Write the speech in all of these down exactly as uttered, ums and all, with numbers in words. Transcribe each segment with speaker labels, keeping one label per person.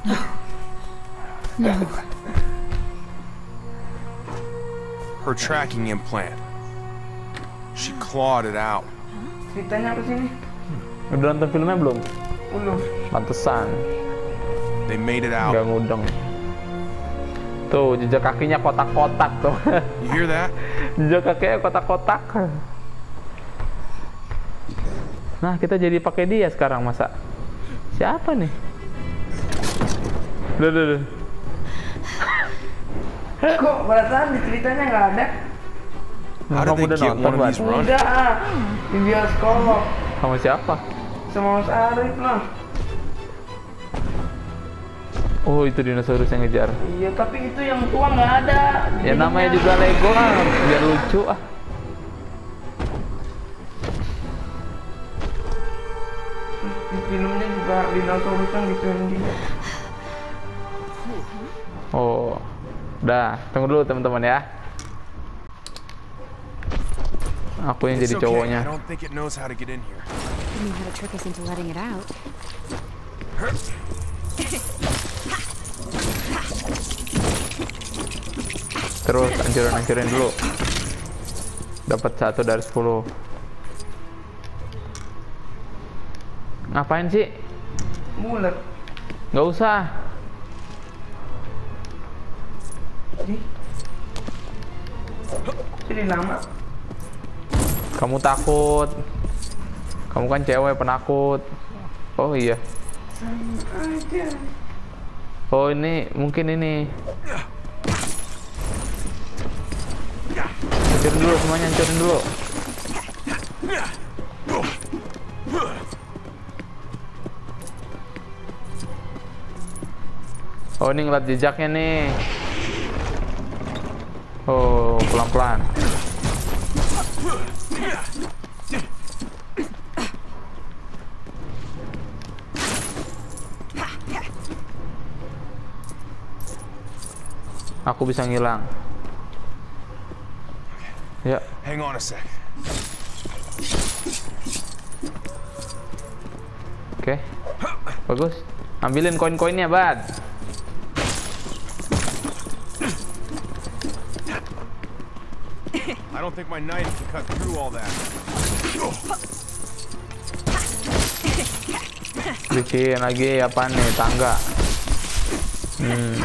Speaker 1: No.
Speaker 2: Her tracking implant. She clawed it out.
Speaker 3: Ceritanya apa sih ini?
Speaker 4: Udah nonton filmnya belum?
Speaker 3: Belum.
Speaker 4: Pantesan.
Speaker 2: They made it
Speaker 4: Nggak
Speaker 2: out.
Speaker 4: ngudeng. Tuh, jejak kakinya kotak-kotak tuh.
Speaker 2: You hear that?
Speaker 4: Jejak kakinya kotak-kotak. Nah, kita jadi pakai dia sekarang, masa? Siapa nih? Duh, duh, duh.
Speaker 3: Kok perasaan di ceritanya nggak ada?
Speaker 2: How did
Speaker 4: Kamu
Speaker 2: they
Speaker 4: udah
Speaker 2: get
Speaker 4: nonton,
Speaker 2: one of
Speaker 4: Bang?
Speaker 2: these runs?
Speaker 3: Udah, ah. Di bioskop.
Speaker 4: Sama siapa?
Speaker 3: Sama Mas Arif lah.
Speaker 4: Oh, itu dinosaurus yang ngejar.
Speaker 3: Iya, tapi itu yang tua nggak ada.
Speaker 4: Ya namanya juga Lego lah, biar lucu ah.
Speaker 3: Di filmnya juga dinosaurusnya gituin dia.
Speaker 4: Oh, udah, tunggu dulu teman-teman ya. Aku yang
Speaker 2: It's
Speaker 4: jadi
Speaker 2: okay.
Speaker 4: cowoknya.
Speaker 2: I don't think it knows how to get in here.
Speaker 1: You know how to trick us into letting it out.
Speaker 4: Terus hancurin-hancurin dulu. Dapat satu dari sepuluh. Ngapain sih?
Speaker 3: Bulat.
Speaker 4: Nggak usah.
Speaker 3: Jadi, jadi lama.
Speaker 4: Kamu takut. Kamu kan cewek penakut. Oh iya.
Speaker 3: Sama aja.
Speaker 4: Oh ini mungkin ini. Hancurin dulu semuanya, hancurin dulu. Oh ini ngeliat jejaknya nih. Oh pelan-pelan. Aku bisa ngilang. Ya.
Speaker 2: Hang on a sec.
Speaker 4: Oke. Bagus. Ambilin koin-koinnya, Bad.
Speaker 2: I don't think my knife can cut through all that.
Speaker 4: Bikin lagi apa nih, tangga. Hmm.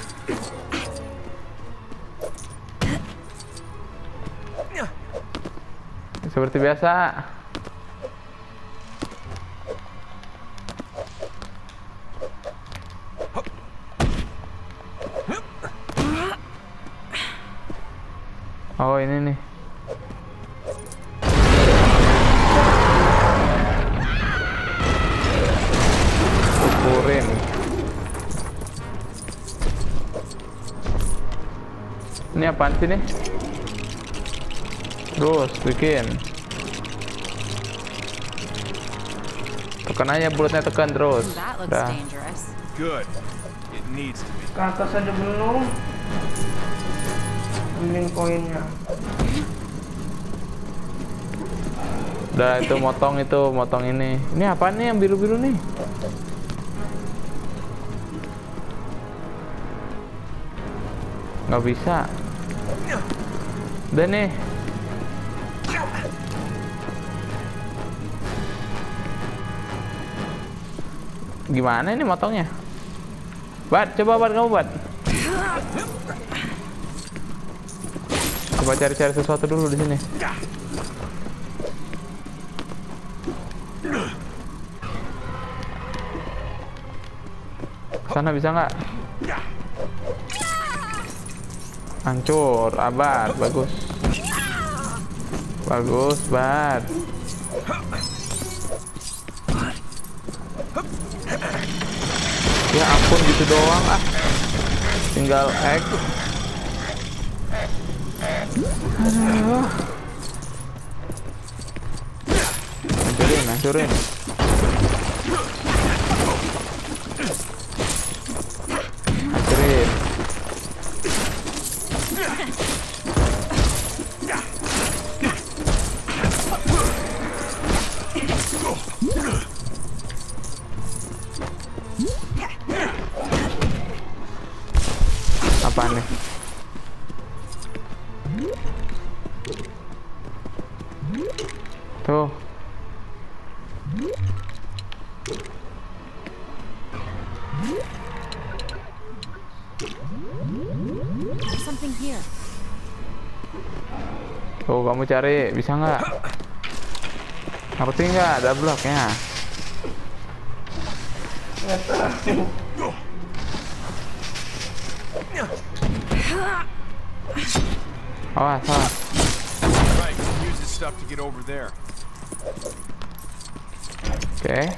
Speaker 4: Seperti biasa. Oh ini nih. Ukurin. Ini apaan sih nih? Terus bikin. Tekan aja bulutnya, tekan terus.
Speaker 1: That looks
Speaker 4: Dah.
Speaker 1: dangerous.
Speaker 2: Good. It needs to be.
Speaker 3: Ke atas aja belum. Ambilin koinnya.
Speaker 4: Udah itu motong itu, motong ini. Ini apaan nih yang biru-biru nih? Nggak bisa. Udah nih. Gimana ini motongnya? Bat, coba Bat, kamu Bat. Coba cari-cari sesuatu dulu di sini. Kesana bisa nggak? Hancur, Abad, bagus. Bagus, Bat. Ya ampun gitu doang ah. Tinggal egg. Aduh. Hancurin, hancurin. Hancurin. Apa nih? Tuh.
Speaker 1: There's something here.
Speaker 4: Tuh, kamu cari, bisa nggak? Ngerti nggak ada bloknya?
Speaker 3: Nggak tahu.
Speaker 4: Awas, awas.
Speaker 2: Right, use this stuff to get over there.
Speaker 4: Oke.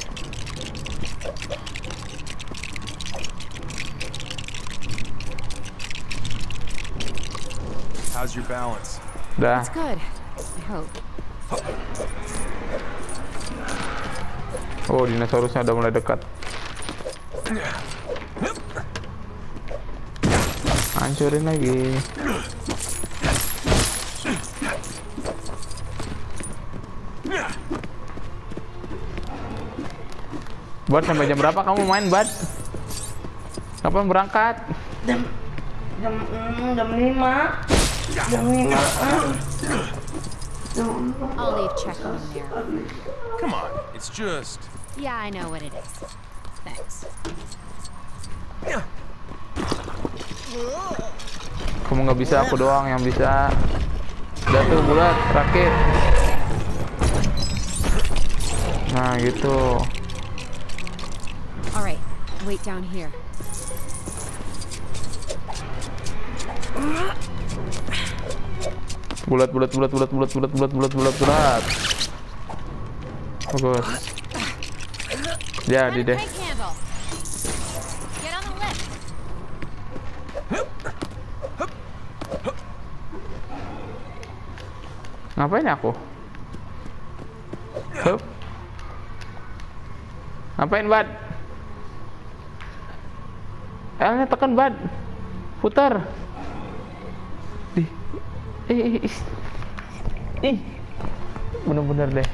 Speaker 2: How's your balance?
Speaker 4: Udah.
Speaker 1: It's good. I hope.
Speaker 4: Oh, dinosaurusnya udah mulai dekat. Hancurin lagi. Bud, sampai jam berapa kamu main, Bud? Kapan berangkat?
Speaker 3: Jam jam mm, jam lima. Jam lima.
Speaker 1: I'll leave check on there.
Speaker 2: Come on, it's just...
Speaker 1: Yeah, I know what it is. Thanks.
Speaker 4: Kamu nggak bisa, aku doang yang bisa. Udah tuh bulat, rakit. Nah gitu.
Speaker 1: All right, wait down here.
Speaker 4: Bulat, bulat, bulat, bulat, bulat, bulat, bulat, bulat, bulat, bulat. Bagus. Jadi deh.
Speaker 1: Crank handle. Get on the lift.
Speaker 4: Ngapain aku? Hup. Ngapain, Bad? L-nya tekan, Bad. Putar. Ih. Ih, ih, ih. Bener-bener deh.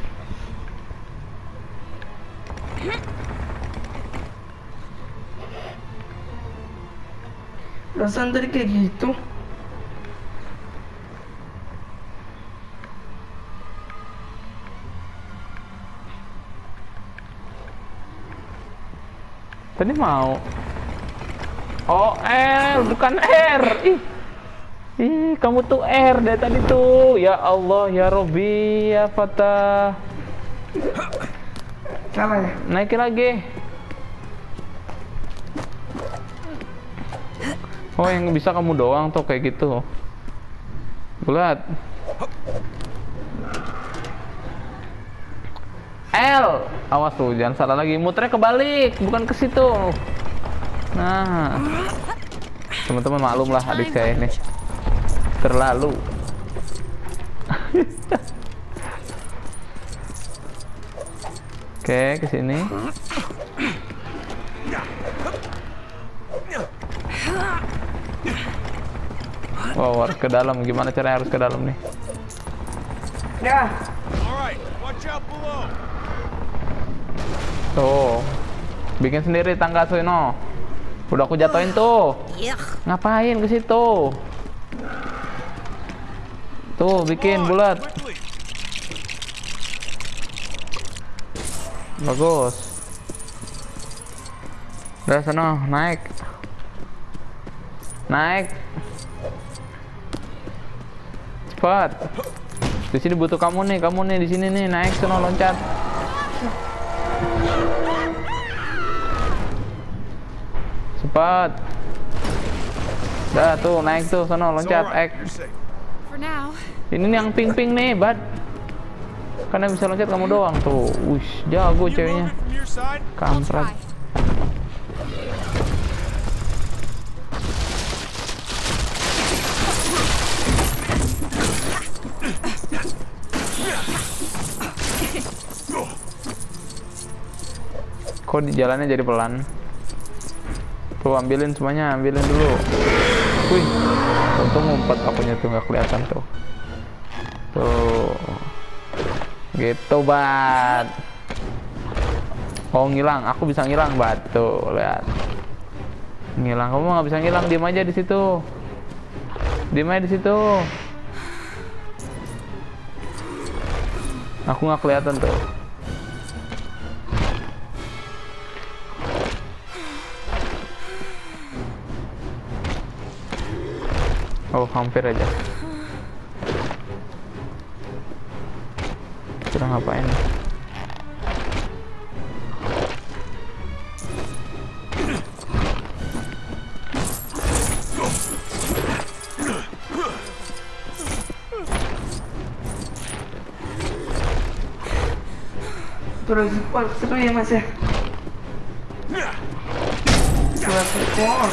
Speaker 3: Perasaan tadi kayak gitu.
Speaker 4: Tadi mau. Oh, R, bukan R. Ih. Ih, kamu tuh R dari tadi tuh. Ya Allah, ya Robbi, ya Fatah.
Speaker 3: Salah ya?
Speaker 4: Naikin lagi. Oh, yang bisa kamu doang tuh kayak gitu. Bulat. L. Awas tuh, jangan salah lagi. Muternya kebalik, bukan ke situ. Nah. Teman-teman maklum lah adik saya ini. Terlalu. Oke, ke sini. Wow, harus ke dalam. Gimana caranya harus ke dalam nih?
Speaker 3: Ya.
Speaker 2: Alright, watch out below.
Speaker 4: Tuh. Bikin sendiri tangga Suino. Udah aku jatuhin tuh. Ngapain ke situ? Tuh, bikin bulat. Bagus. Udah sana, naik. Naik. Cepat. Di sini butuh kamu nih, kamu nih di sini nih, naik sana loncat. Cepat. Dah tuh, naik tuh sana loncat, ek.
Speaker 1: For now.
Speaker 4: Ini nih yang ping-ping nih, Bad. Karena bisa loncat kamu doang tuh. Wush, jago ceweknya. Kampret. Kok di jalannya jadi pelan? Tuh, ambilin semuanya, ambilin dulu. Wih, untung ngumpet akunya tuh nggak kelihatan tuh. Tuh, gitu, Bad. Oh, ngilang, aku bisa ngilang, Bad. Tuh, lihat. Ngilang, kamu nggak bisa ngilang, diem aja di situ. Diem aja di situ. Aku nggak kelihatan tuh. Oh, hampir aja. Kira ngapain?
Speaker 3: Terus seru ya mas ya. Terus support.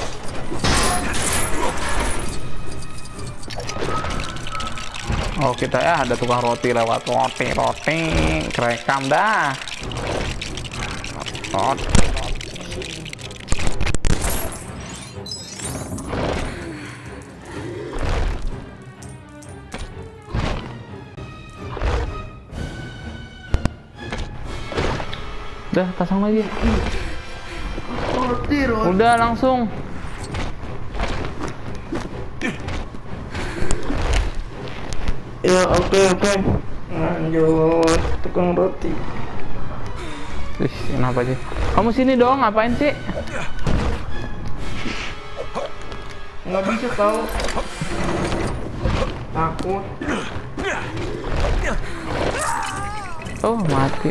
Speaker 4: Oh kita ya ada tukang roti lewat, roti roti kerekam dah. Roti. Udah pasang lagi.
Speaker 3: Roti roti.
Speaker 4: Udah langsung.
Speaker 3: Ya oke oke. Lanjut tukang roti.
Speaker 4: Ih, kenapa sih? Kamu sini dong, ngapain sih?
Speaker 3: Nggak bisa tahu. Takut.
Speaker 4: Oh mati.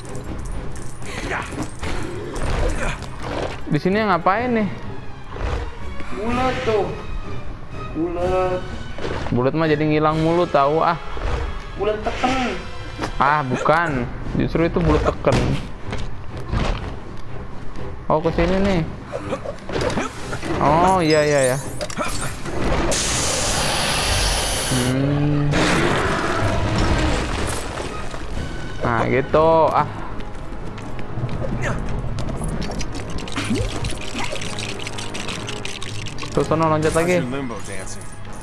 Speaker 4: Di sini ngapain nih?
Speaker 3: Bulat tuh. Bulat.
Speaker 4: Bulat mah jadi ngilang mulu tahu ah.
Speaker 3: Bulat teken.
Speaker 4: Ah bukan, justru itu bulat teken. Oh ke sini nih. Oh iya iya ya. Hmm. Nah gitu ah. Tuh sono loncat
Speaker 2: How's
Speaker 4: lagi.
Speaker 2: your limbo dancing?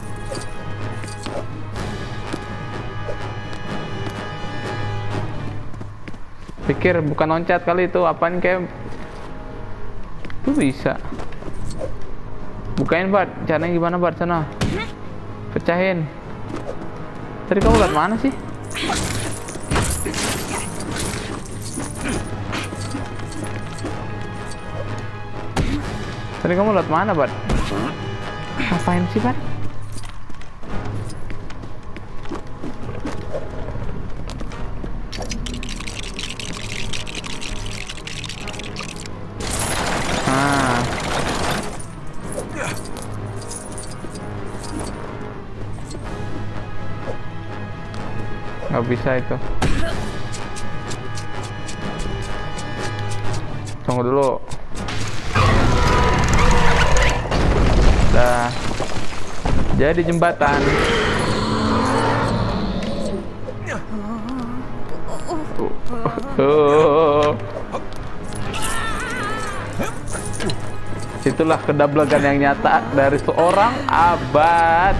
Speaker 4: Pikir bukan loncat kali itu, apaan kayak itu bisa. Bukain Bart, caranya gimana Bart sana? Pecahin. Tadi kamu lihat mana sih? Tadi kamu lihat mana Bart? Ngapain sih Bart? Ah. Nggak bisa itu. Tunggu dulu. Dah. Jadi jembatan. Oh. Itulah kedablagan yang nyata dari seorang abad.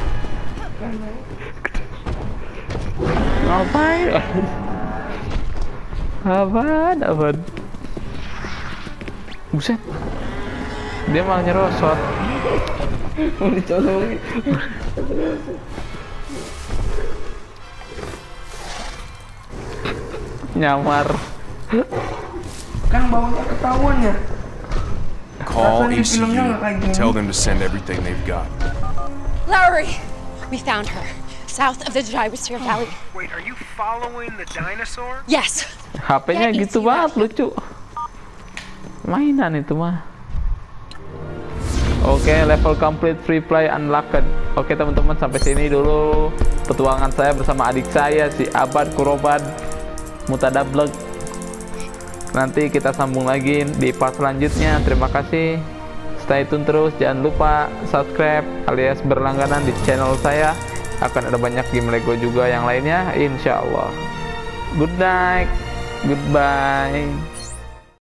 Speaker 4: Ngapain? Abad, abad. Buset. Dia malah nyerosot.
Speaker 3: Mau dicolongin.
Speaker 4: Nyamar.
Speaker 3: Kan bawahnya ketahuan ya.
Speaker 2: Call
Speaker 3: Rasanya
Speaker 2: A C
Speaker 3: filmnya
Speaker 2: U
Speaker 3: nggak kayak
Speaker 2: and
Speaker 3: gini.
Speaker 2: tell them to send everything they've got.
Speaker 1: Lowry! We found her. South of the Gyrosphere Valley.
Speaker 5: Wait, are you following the dinosaur?
Speaker 1: Yes.
Speaker 4: H P-nya
Speaker 1: Ya,
Speaker 4: gitu
Speaker 1: isi
Speaker 4: banget,
Speaker 1: dah.
Speaker 4: lucu. Mainan itu mah. Oke, level complete, free play unlocked. Oke teman-teman, sampai sini dulu petualangan saya bersama adik saya si Abad Kuroban Mutadablek. Nanti kita sambung lagi di part selanjutnya. Terima kasih. Stay tune terus, jangan lupa subscribe alias berlangganan di channel saya. Akan ada banyak game Lego juga yang lainnya, insya Allah. Good night, goodbye.